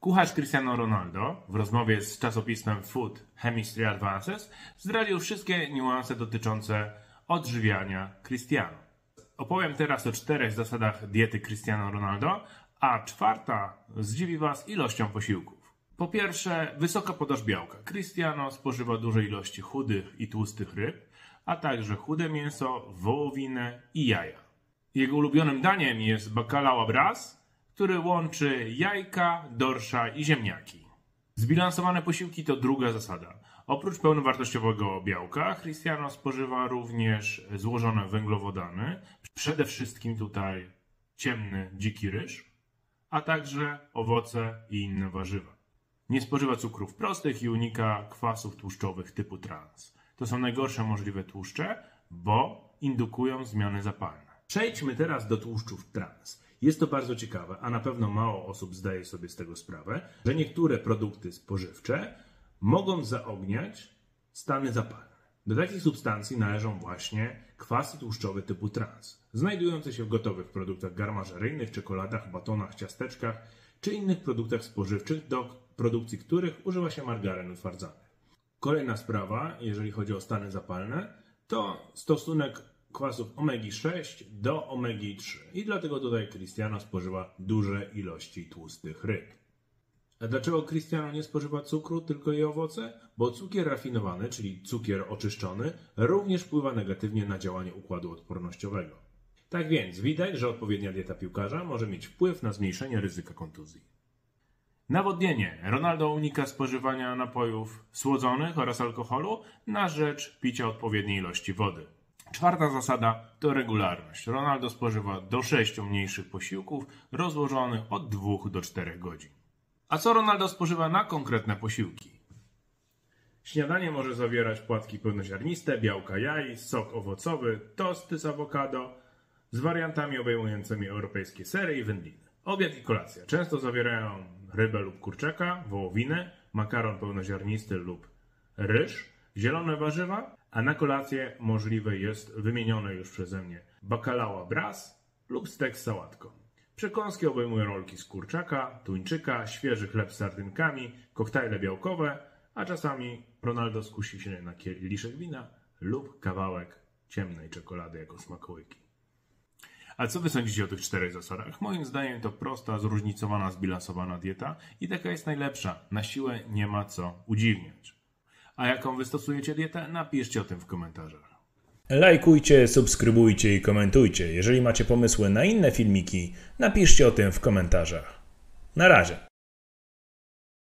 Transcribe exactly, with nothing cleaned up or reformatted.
Kucharz Cristiano Ronaldo w rozmowie z czasopismem Food Chemistry Advances zdradził wszystkie niuanse dotyczące odżywiania Cristiano. Opowiem teraz o czterech zasadach diety Cristiano Ronaldo, a czwarta zdziwi Was ilością posiłków. Po pierwsze, wysoka podaż białka. Cristiano spożywa duże ilości chudych i tłustych ryb, a także chude mięso, wołowinę i jaja. Jego ulubionym daniem jest bacalao bras, który łączy jajka, dorsza i ziemniaki. Zbilansowane posiłki to druga zasada. Oprócz pełnowartościowego białka, Cristiano spożywa również złożone węglowodany, przede wszystkim tutaj ciemny, dziki ryż, a także owoce i inne warzywa. Nie spożywa cukrów prostych i unika kwasów tłuszczowych typu trans. To są najgorsze możliwe tłuszcze, bo indukują zmiany zapalne. Przejdźmy teraz do tłuszczów trans. Jest to bardzo ciekawe, a na pewno mało osób zdaje sobie z tego sprawę, że niektóre produkty spożywcze mogą zaogniać stany zapalne. Do takich substancji należą właśnie kwasy tłuszczowe typu trans, znajdujące się w gotowych produktach garmażeryjnych, czekoladach, batonach, ciasteczkach czy innych produktach spożywczych, do produkcji których używa się margaryn utwardzany. Kolejna sprawa, jeżeli chodzi o stany zapalne, to stosunek kwasów omegi sześć do omegi trzy i dlatego tutaj Cristiano spożywa duże ilości tłustych ryb. A dlaczego Cristiano nie spożywa cukru, tylko i owoce? Bo cukier rafinowany, czyli cukier oczyszczony, również wpływa negatywnie na działanie układu odpornościowego. Tak więc widać, że odpowiednia dieta piłkarza może mieć wpływ na zmniejszenie ryzyka kontuzji. Nawodnienie. Ronaldo unika spożywania napojów słodzonych oraz alkoholu na rzecz picia odpowiedniej ilości wody. Czwarta zasada to regularność. Ronaldo spożywa do sześciu mniejszych posiłków rozłożonych od dwóch do czterech godzin. A co Ronaldo spożywa na konkretne posiłki? Śniadanie może zawierać płatki pełnoziarniste, białka jaj, sok owocowy, tosty z awokado z wariantami obejmującymi europejskie sery i wędliny. Obiad i kolacja często zawierają rybę lub kurczaka, wołowinę, makaron pełnoziarnisty lub ryż, zielone warzywa, a na kolację możliwe jest wymienione już przeze mnie bacalao bras lub stek z sałatką. Przekąski obejmują rolki z kurczaka, tuńczyka, świeży chleb z sardynkami, koktajle białkowe, a czasami Ronaldo skusi się na kieliszek wina lub kawałek ciemnej czekolady jako smakołyki. A co Wy sądzicie o tych czterech zasadach? Moim zdaniem to prosta, zróżnicowana, zbilansowana dieta i taka jest najlepsza. Na siłę nie ma co udziwniać. A jaką Wy stosujecie dietę? Napiszcie o tym w komentarzach. Lajkujcie, subskrybujcie i komentujcie. Jeżeli macie pomysły na inne filmiki, napiszcie o tym w komentarzach. Na razie.